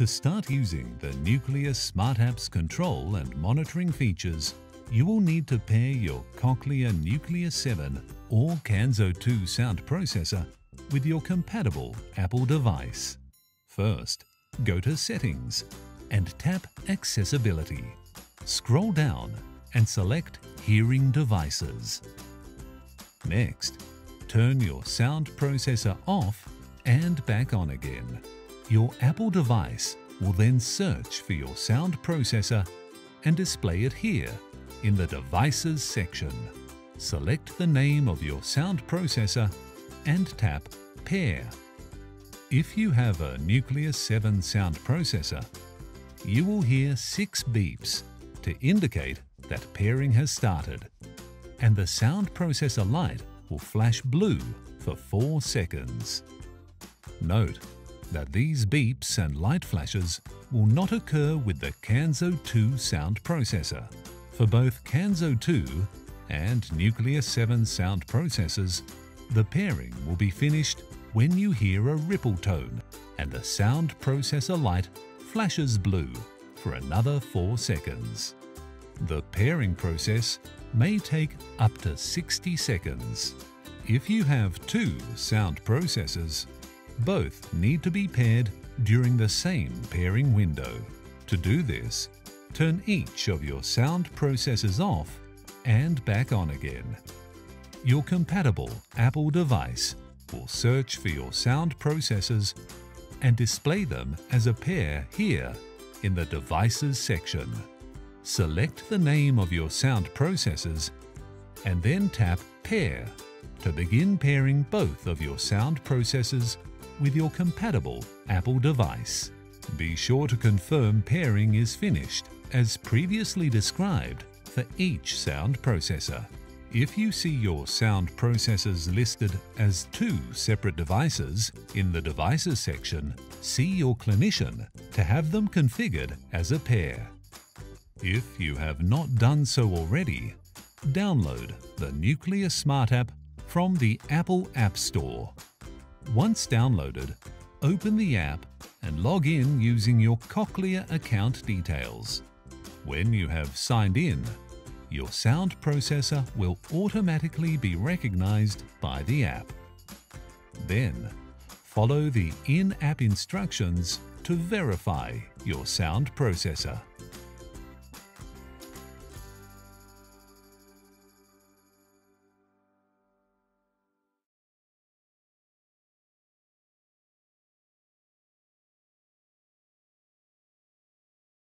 To start using the Nucleus Smart Apps control and monitoring features, you will need to pair your Cochlear Nucleus 7 or Kanso 2 sound processor with your compatible Apple device. First, go to Settings and tap Accessibility. Scroll down and select Hearing Devices. Next, turn your sound processor off and back on again. Your Apple device will then search for your sound processor and display it here in the Devices section. Select the name of your sound processor and tap Pair. If you have a Nucleus 7 sound processor, you will hear 6 beeps to indicate that pairing has started, and the sound processor light will flash blue for 4 seconds. Note that these beeps and light flashes will not occur with the Kanso 2 sound processor. For both Kanso 2 and Nucleus 7 sound processors, the pairing will be finished when you hear a ripple tone and the sound processor light flashes blue for another 4 seconds. The pairing process may take up to 60 seconds. If you have 2 sound processors, both need to be paired during the same pairing window. To do this, turn each of your sound processors off and back on again. Your compatible Apple device will search for your sound processors and display them as a pair here in the Devices section. Select the name of your sound processors and then tap Pair to begin pairing both of your sound processors with your compatible Apple device. Be sure to confirm pairing is finished as previously described for each sound processor. If you see your sound processors listed as 2 separate devices in the Devices section, see your clinician to have them configured as a pair. If you have not done so already, download the Nucleus Smart App from the Apple App Store. Once downloaded, open the app and log in using your Cochlear account details. When you have signed in, your sound processor will automatically be recognized by the app. Then, follow the in-app instructions to verify your sound processor.